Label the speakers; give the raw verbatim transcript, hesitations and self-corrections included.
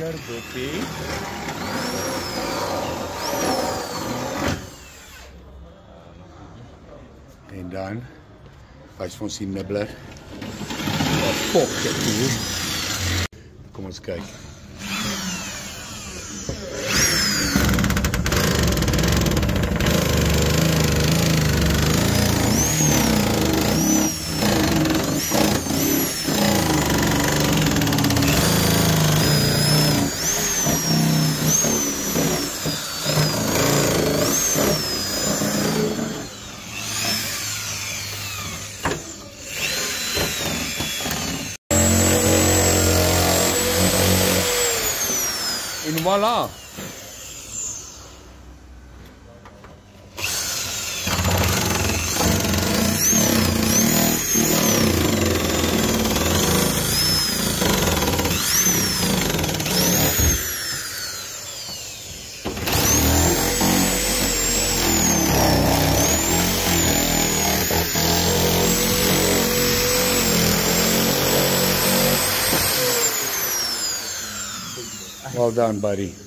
Speaker 1: Buffy. En dan wys vir ons die nibbler. Wat pop dit hier. Kom ons kyk. En voilà. Well done, buddy.